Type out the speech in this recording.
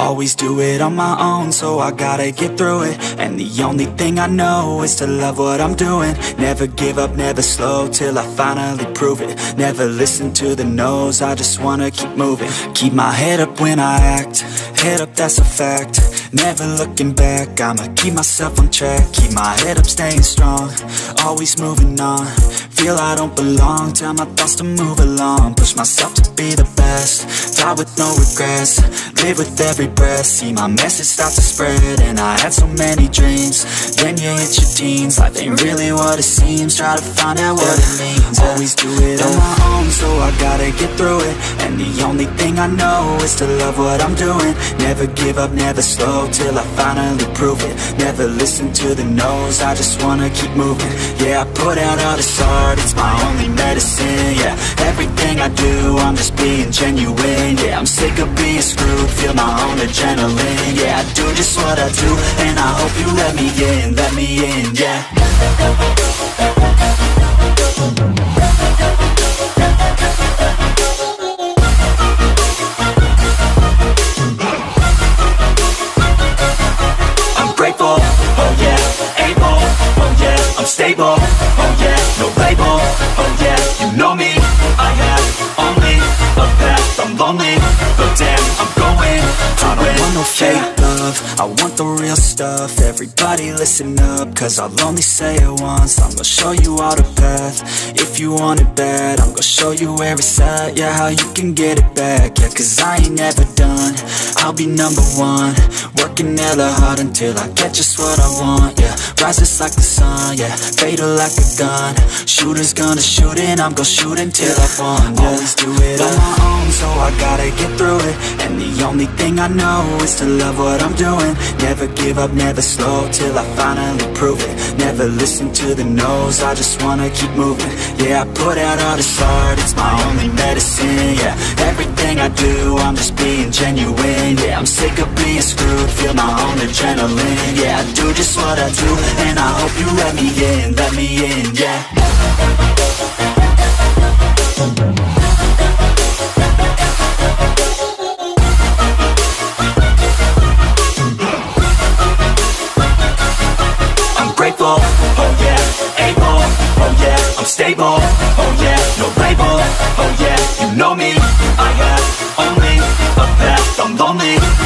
Always do it on my own, so I gotta get through it. And the only thing I know is to love what I'm doing. Never give up, never slow, till I finally prove it. Never listen to the no's, I just wanna keep moving. Keep my head up when I act, head up, that's a fact. Never looking back, I'ma keep myself on track. Keep my head up, staying strong, always moving on. Feel I don't belong, tell my thoughts to move along. Push myself to be the best, die with no regrets. Live with every breath, see my message start to spread. And I had so many dreams, then you hit your teens. Life ain't really what it seems, try to find out what it means. Always do it on my own, so I gotta get through it. And the only thing I know is to love what I'm doing. Never give up, never slow, till I finally prove it. Never listen to the no's, I just wanna keep moving. Yeah, I put out all this art, it's my only medicine. Yeah, everything I do, I'm just being genuine. Yeah, I'm sick of being screwed, feel my own adrenaline. Yeah, I do just what I do, and I hope you let me in, yeah. I'm grateful, oh yeah, able, oh yeah, I'm stable, oh yeah, no label, oh yeah, you know me, I have only a path, I'm lonely, but damn, I'm going to I don't want no fake love, I want the real stuff. Everybody listen up, cause I'll only say it once. I'm gonna show you all the path, if you want it bad. I'm gonna show you where it's at, yeah, how you can get it back. Yeah, cause I ain't never done, I'll be number one. Working hella hard until I get just what I want, yeah. Rises like the sun, yeah, fatal like a gun. Shooter's gonna shoot and I'm gonna shoot until I won, yeah. Always do it on my own, so I gotta get through it. And the only thing I know is to love what I'm doing. Never give up, never slow, till I finally prove it. Never listen to the no's, I just wanna keep moving. Yeah, I put out all this art, it's my only medicine. Yeah, everything I do, I'm just being genuine. Yeah, I'm sick of being screwed, feel my own adrenaline. Yeah, I do just what I do, and I hope you let me in, yeah. I'm grateful, oh yeah, able, oh yeah, I'm stable, oh yeah, no label, oh yeah, you know me, I have only a path, I'm lonely,